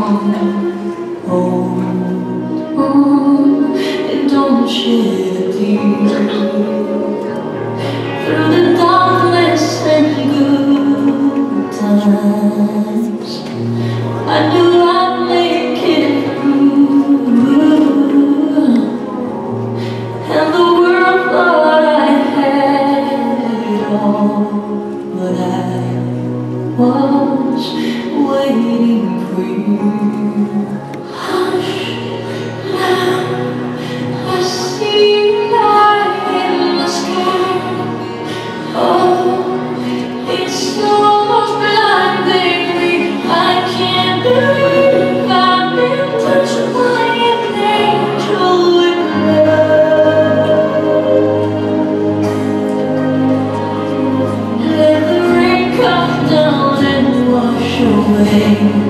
hold on, and don't shed a tear. Through the darkness and good times, I knew I'd make it through, and the world thought I had it all, but I was waiting for you. Hush, now I see light in the sky. Oh, it's almost blinding me. I can't believe I've been touched by an angel with love. Let the rain come down and wash away